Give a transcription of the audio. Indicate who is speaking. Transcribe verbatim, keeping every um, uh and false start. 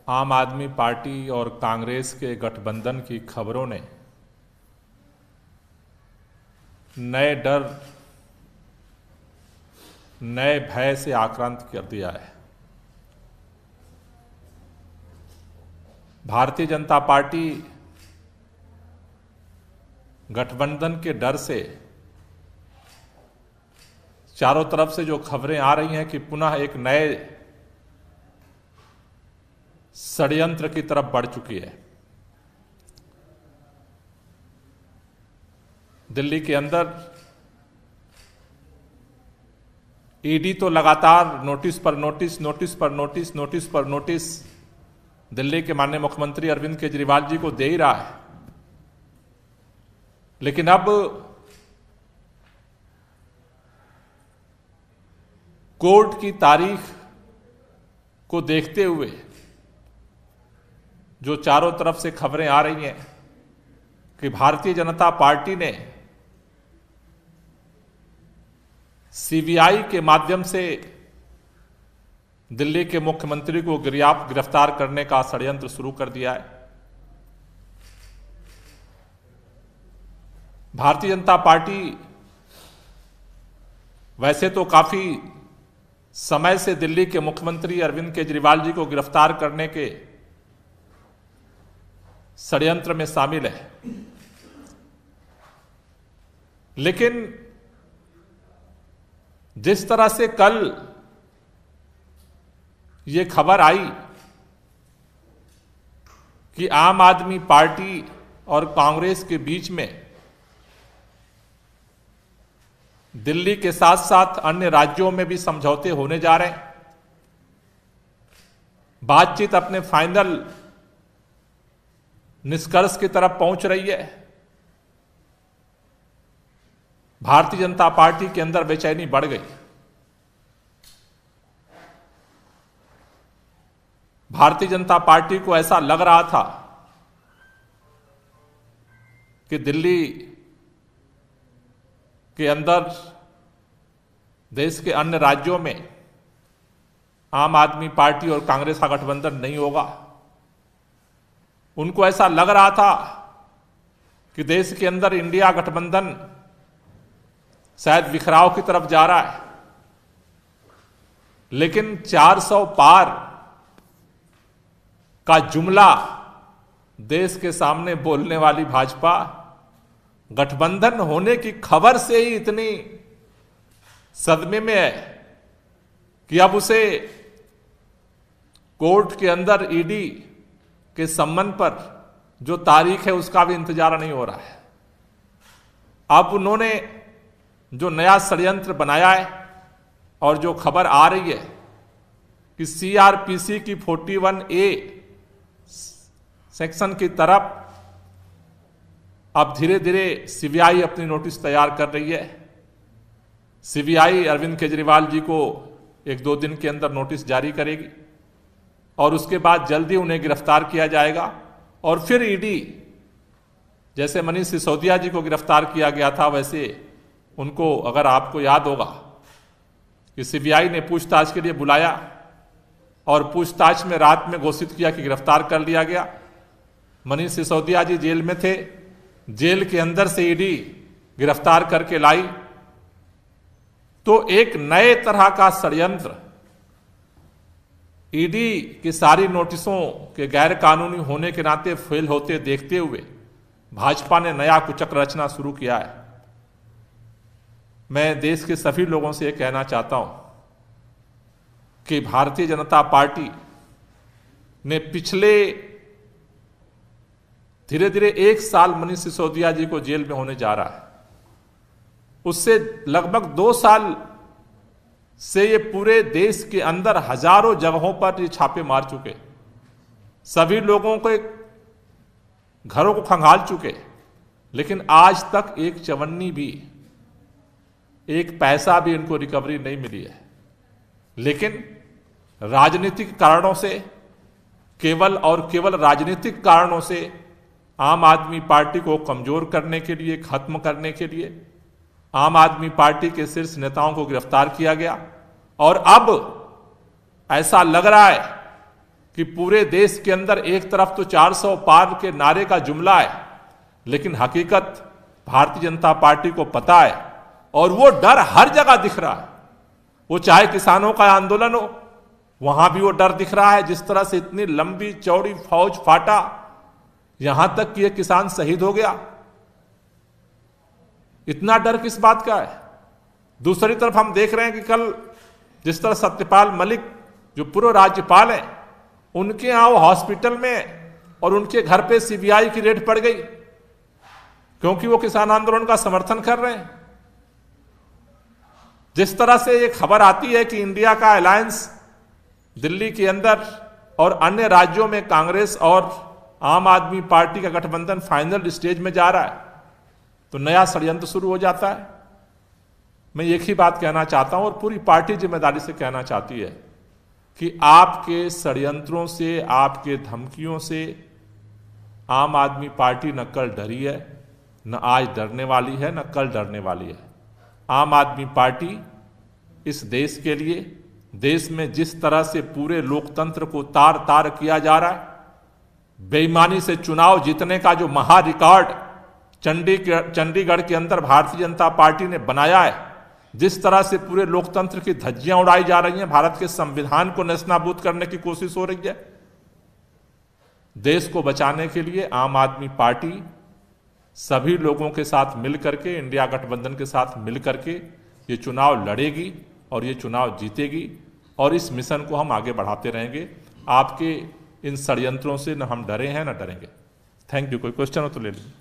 Speaker 1: आम आदमी पार्टी और कांग्रेस के गठबंधन की खबरों ने नए डर, नए भय से आक्रांत कर दिया है। भारतीय जनता पार्टी गठबंधन के डर से चारों तरफ से जो खबरें आ रही हैं कि पुनः एक नए षड्यंत्र की तरफ बढ़ चुकी है। दिल्ली के अंदर ईडी तो लगातार नोटिस पर नोटिस नोटिस पर नोटिस नोटिस पर नोटिस दिल्ली के माननीय मुख्यमंत्री अरविंद केजरीवाल जी को दे ही रहा है, लेकिन अब कोर्ट की तारीख को देखते हुए जो चारों तरफ से खबरें आ रही हैं कि भारतीय जनता पार्टी ने सीबीआई के माध्यम से दिल्ली के मुख्यमंत्री को गिरफ्तार करने का षड्यंत्र शुरू कर दिया है। भारतीय जनता पार्टी वैसे तो काफी समय से दिल्ली के मुख्यमंत्री अरविंद केजरीवाल जी को गिरफ्तार करने के षड्यंत्र में शामिल है, लेकिन जिस तरह से कल ये खबर आई कि आम आदमी पार्टी और कांग्रेस के बीच में दिल्ली के साथ साथ अन्य राज्यों में भी समझौते होने जा रहे हैं, बातचीत अपने फाइनल निष्कर्ष की तरफ पहुंच रही है, भारतीय जनता पार्टी के अंदर बेचैनी बढ़ गई। भारतीय जनता पार्टी को ऐसा लग रहा था कि दिल्ली के अंदर देश के अन्य राज्यों में आम आदमी पार्टी और कांग्रेस का गठबंधन नहीं होगा। उनको ऐसा लग रहा था कि देश के अंदर इंडिया गठबंधन शायद बिखराव की तरफ जा रहा है, लेकिन चार सौ पार का जुमला देश के सामने बोलने वाली भाजपा गठबंधन होने की खबर से ही इतनी सदमे में है कि अब उसे कोर्ट के अंदर ईडी के सम्मन पर जो तारीख है उसका भी इंतजार नहीं हो रहा है। अब उन्होंने जो नया षड्यंत्र बनाया है और जो खबर आ रही है कि सीआरपीसी की इकतालीस ए सेक्शन की तरफ अब धीरे धीरे सीबीआई अपनी नोटिस तैयार कर रही है। सीबीआई अरविंद केजरीवाल जी को एक दो दिन के अंदर नोटिस जारी करेगी और उसके बाद जल्दी उन्हें गिरफ्तार किया जाएगा और फिर ईडी, जैसे मनीष सिसोदिया जी को गिरफ्तार किया गया था, वैसे उनको, अगर आपको याद होगा कि सीबीआई ने पूछताछ के लिए बुलाया और पूछताछ में रात में घोषित किया कि गिरफ्तार कर लिया गया। मनीष सिसोदिया जी जेल में थे, जेल के अंदर से ईडी गिरफ्तार करके लाई। तो एक नए तरह का षड्यंत्र ईडी की सारी नोटिसों के गैर कानूनी होने के नाते फेल होते देखते हुए भाजपा ने नया कुचक्र रचना शुरू किया है। मैं देश के सभी लोगों से यह कहना चाहता हूं कि भारतीय जनता पार्टी ने पिछले धीरे धीरे एक साल मनीष सिसोदिया जी को जेल में होने जा रहा है, उससे लगभग दो साल से ये पूरे देश के अंदर हजारों जगहों पर ये छापे मार चुके, सभी लोगों के घरों को खंगाल चुके, लेकिन आज तक एक चवन्नी भी, एक पैसा भी इनको रिकवरी नहीं मिली है। लेकिन राजनीतिक कारणों से, केवल और केवल राजनीतिक कारणों से आम आदमी पार्टी को कमजोर करने के लिए, खत्म करने के लिए आम आदमी पार्टी के शीर्ष नेताओं को गिरफ्तार किया गया और अब ऐसा लग रहा है कि पूरे देश के अंदर एक तरफ तो चार सौ पार के नारे का जुमला है, लेकिन हकीकत भारतीय जनता पार्टी को पता है और वो डर हर जगह दिख रहा है। वो चाहे किसानों का आंदोलन हो, वहां भी वो डर दिख रहा है। जिस तरह से इतनी लंबी चौड़ी फौज फाटा, यहां तक कि ये किसान शहीद हो गया, इतना डर किस बात का है। दूसरी तरफ हम देख रहे हैं कि कल जिस तरह सत्यपाल मलिक जो पूर्व राज्यपाल हैं, उनके यहां वो हॉस्पिटल में और उनके घर पे सीबीआई की रेड पड़ गई, क्योंकि वो किसान आंदोलन का समर्थन कर रहे हैं। जिस तरह से ये खबर आती है कि इंडिया का अलायंस दिल्ली के अंदर और अन्य राज्यों में कांग्रेस और आम आदमी पार्टी का गठबंधन फाइनल स्टेज में जा रहा है, तो नया षड्यंत्र शुरू हो जाता है। मैं एक ही बात कहना चाहता हूं और पूरी पार्टी जिम्मेदारी से कहना चाहती है कि आपके षड्यंत्रों से, आपके धमकियों से आम आदमी पार्टी न कल डरी है, न आज डरने वाली है, न कल डरने वाली है। आम आदमी पार्टी इस देश के लिए, देश में जिस तरह से पूरे लोकतंत्र को तार तार किया जा रहा है, बेईमानी से चुनाव जीतने का जो महा रिकॉर्ड चंडीगढ़ चंडीगढ़ के अंदर भारतीय जनता पार्टी ने बनाया है, जिस तरह से पूरे लोकतंत्र की धज्जियां उड़ाई जा रही हैं, भारत के संविधान को नेस्तनाबूद करने की कोशिश हो रही है, देश को बचाने के लिए आम आदमी पार्टी सभी लोगों के साथ मिलकर के, इंडिया गठबंधन के साथ मिलकर के ये चुनाव लड़ेगी और ये चुनाव जीतेगी और इस मिशन को हम आगे बढ़ाते रहेंगे। आपके इन षड्यंत्रों से न हम डरे हैं न डरेंगे। Thank you. कोई क्वेश्चन हो तो ले लीजिए।